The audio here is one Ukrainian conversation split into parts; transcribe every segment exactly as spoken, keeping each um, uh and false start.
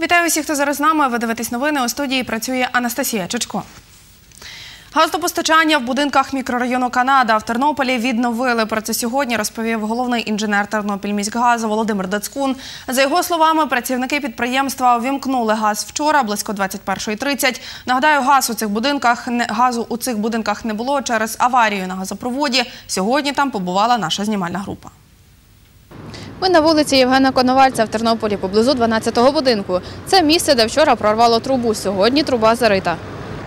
Вітаю усіх, хто зараз з нами. Ви дивитесь новини. У студії працює Анастасія Чичко. Газопостачання в будинках мікрорайону Канада в Тернополі відновили. Про це сьогодні розповів головний інженер Тернопільміськгазу Володимир Дацькун. За його словами, працівники підприємства увімкнули газ вчора близько двадцять першої тридцять. Нагадаю, газ у цих будинках, газу у цих будинках не було через аварію на газопроводі. Сьогодні там побувала наша знімальна група. Ми на вулиці Євгена Коновальця в Тернополі поблизу дванадцятого будинку. Це місце, де вчора прорвало трубу. Сьогодні труба зарита.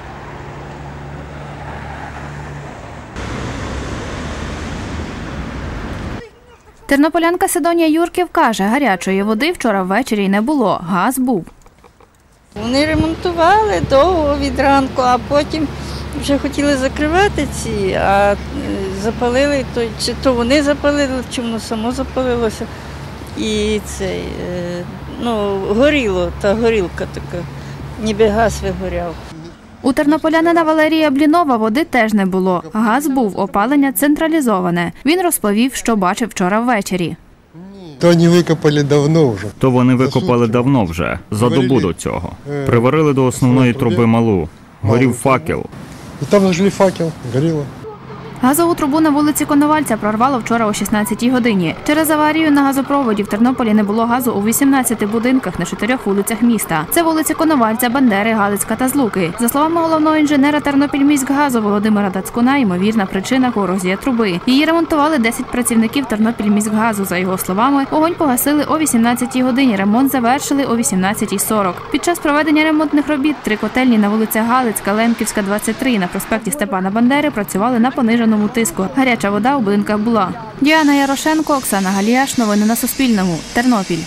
Тернополянка Сидонія Юрків каже, гарячої води вчора ввечері й не було, газ був. Вони ремонтували довго від ранку, а потім вже хотіли закривати ці, а запалили, то, чи то вони запалили, чи воно само запалилося. І цей, ну, горіло, та горілка така, ніби газ вигоряв. У тернополянина Валерія Блінова води теж не було. Газ був, опалення централізоване. Він розповів, що бачив вчора ввечері. То вони викопали давно вже. То вони викопали давно вже, за добу до цього. Приварили до основної труби малу. Горів факел. І там зажгли факел, горіло. Газову трубу на вулиці Коновальця прорвало вчора о шістнадцятій годині. Через аварію на газопроводі в Тернополі не було газу у вісімнадцяти будинках на чотирьох вулицях міста. Це вулиці Коновальця, Бандери, Галицька та Злуки. За словами головного інженера Тернопільміськгазу Володимира Дацькуна, ймовірна причина – корозія труби. Її ремонтували десять працівників Тернопільміськгазу. За його словами, огонь погасили о вісімнадцятій годині, ремонт завершили о вісімнадцятій сорок. Під час проведення ремонтних робіт три котельні на вулицях Галицька, Лемківська, двадцять три і на проспекті Степана Бандери працювали на пониженому тиску. Гаряча вода у будинках була. Діана Ярошенко, Оксана Галіяш. Новини на Суспільному. Тернопіль.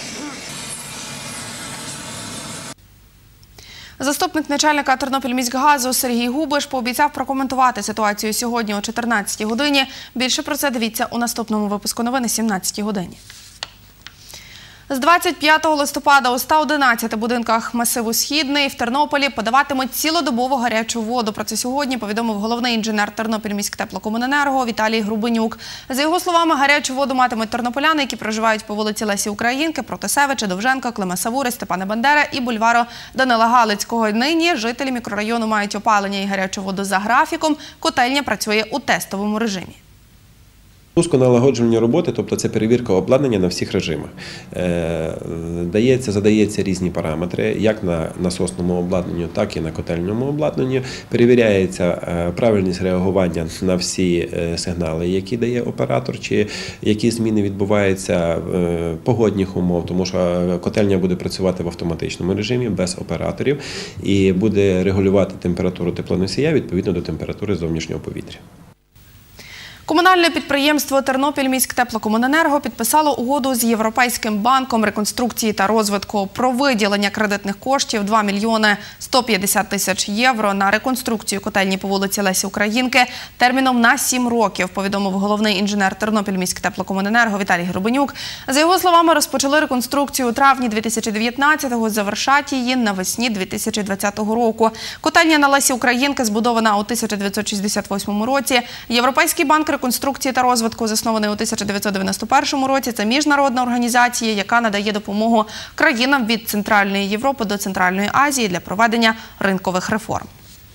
Заступник начальника Тернопільміськгазу Сергій Губиш пообіцяв прокоментувати ситуацію сьогодні о чотирнадцятій годині. Більше про це дивіться у наступному випуску новин о сімнадцятій годині. З двадцять п'ятого листопада у ста одинадцяти будинках масиву Східний в Тернополі подаватимуть цілодобово гарячу воду. Про це сьогодні повідомив головний інженер Тернопільміськтеплокомуненерго Віталій Грубенюк. За його словами, гарячу воду матимуть тернополяни, які проживають по вулиці Лесі Українки, Протасевича, Довженка, Клима Савури, Степана Бандери і бульвару Данила Галицького. Нині жителі мікрорайону мають опалення і гарячу воду за графіком. Котельня працює у тестовому режимі. Пусконалагоджувальні роботи, тобто це перевірка обладнання на всіх режимах. Дається, задається різні параметри, як на насосному обладнанню, так і на котельному обладнанні. Перевіряється правильність реагування на всі сигнали, які дає оператор, чи які зміни відбуваються погодних умов, тому що котельня буде працювати в автоматичному режимі, без операторів, і буде регулювати температуру теплоносія відповідно до температури зовнішнього повітря. Комунальне підприємство Тернопільміськтеплокомуненерго підписало угоду з Європейським банком реконструкції та розвитку про виділення кредитних коштів два мільйони сто п'ятдесят тисяч євро на реконструкцію котельні по вулиці Лесі Українки терміном на сім років, повідомив головний інженер Тернопільміськтеплокомуненерго Віталій Грубенюк. За його словами, розпочали реконструкцію у травні дві тисячі дев'ятнадцятого, завершать її навесні дві тисячі двадцятого року. Котельня на Лесі Українки збудована у тисяча дев'ятсот шістдесят восьмому році. Європейський банк реконструкції та розвитку, заснований у тисяча дев'ятсот дев'яносто першому році. Це міжнародна організація, яка надає допомогу країнам від Центральної Європи до Центральної Азії для проведення ринкових реформ.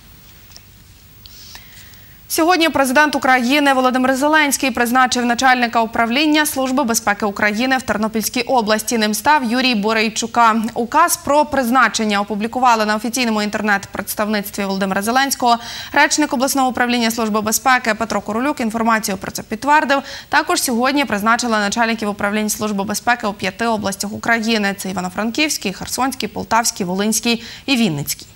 Сьогодні президент України Володимир Зеленський призначив начальника управління Служби безпеки України в Тернопільській області. Ним став Юрій Борейчука. Указ про призначення опублікували на офіційному інтернет-представництві Володимира Зеленського. Речник обласного управління Служби безпеки Петро Королюк інформацію про це підтвердив. Також сьогодні призначили начальників управлінь Служби безпеки у п'яти областях України. Це Івано-Франківський, Херсонський, Полтавський, Волинський і Вінницький.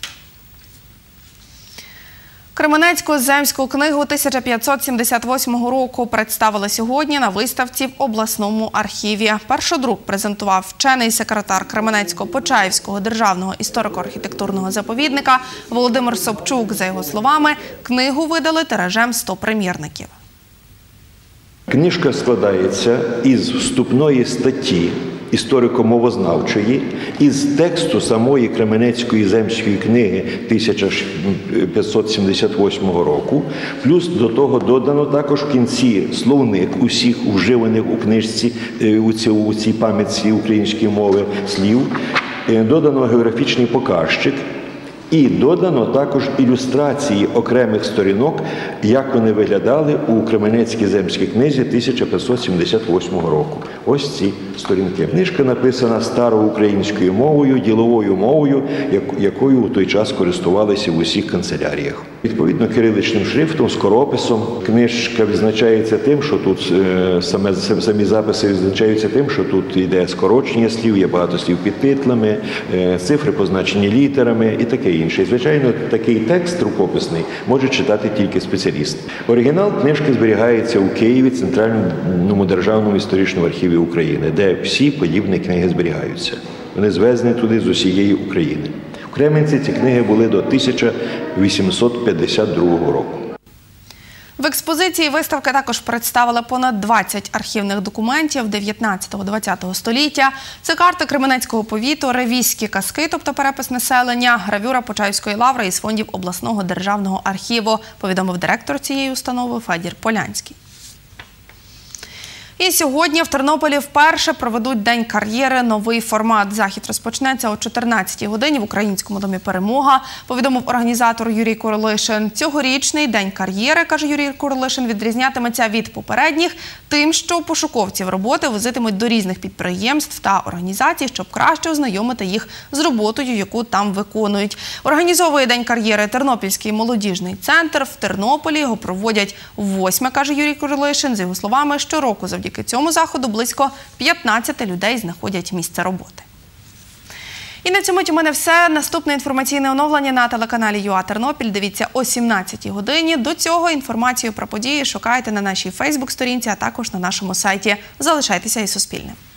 Кременецьку земську книгу тисяча п'ятсот сімдесят восьмого року представили сьогодні на виставці в обласному архіві. Першодрук презентував вчений секретар Кременецько-Почаївського державного історико-архітектурного заповідника Володимир Собчук. За його словами, книгу видали тиражем сто примірників. Книжка складається із вступної статті історико-мовознавчої, із тексту самої Кременецької земської книги тисяча п'ятсот сімдесят восьмого року, плюс до того додано також в кінці словник усіх вживаних у книжці, у цій, у цій пам'ятці української мови слів, додано географічний показчик і додано також ілюстрації окремих сторінок, як вони виглядали у Кременецькій земській книзі тисяча п'ятсот сімдесят восьмого року. Ось ці сторінки. Книжка написана староукраїнською мовою, діловою мовою, якою у той час користувалися в усіх канцеляріях. Відповідно, кириличним шрифтом, скорописом. Книжка відзначається тим, що тут саме, самі записи відзначаються тим, що тут йде скорочення слів, є багато слів під титлами, цифри позначені літерами і таке інше. І, звичайно, такий текст рукописний може читати тільки спеціаліст. Оригінал книжки зберігається у Києві, Центральному державному історичному архіві України, де всі подібні книги зберігаються. Вони звезені туди з усієї України. У Кременці ці книги були до тисяча вісімсот п'ятдесят другого року. В експозиції виставки також представили понад двадцять архівних документів дев'ятнадцятого-двадцятого століття. Це карти Кременецького повіту, ревізькі казки, тобто перепис населення, гравюра Почаївської лаври із фондів обласного державного архіву, повідомив директор цієї установи Федір Полянський. І сьогодні в Тернополі вперше проведуть День кар'єри. Новий формат. Захід розпочнеться о чотирнадцятій годині в Українському домі «Перемога», повідомив організатор Юрій Курлишин. Цьогорічний День кар'єри, каже Юрій Курлишин, відрізнятиметься від попередніх тим, що пошуковців роботи возитимуть до різних підприємств та організацій, щоб краще ознайомити їх з роботою, яку там виконують. Організовує День кар'єри Тернопільський молодіжний центр. В Тернополі його проводять восьме, каже Юрій Курлишин. З його словами, щороку завдяки цьому заходу близько п'ятнадцять людей знаходять місце роботи. І на цьому у мене все. Наступне інформаційне оновлення на телеканалі ЮА Тернопіль. Дивіться о сімнадцятій годині. До цього інформацію про події шукайте на нашій фейсбук-сторінці, а також на нашому сайті. Залишайтеся із Суспільним.